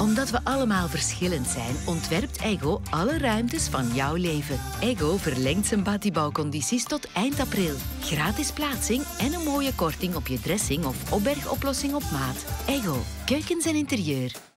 Omdat we allemaal verschillend zijn, ontwerpt Ego alle ruimtes van jouw leven. Ego verlengt zijn badibouwcondities tot eind april. Gratis plaatsing en een mooie korting op je dressing of opbergoplossing op maat. Ego, keukens en interieur.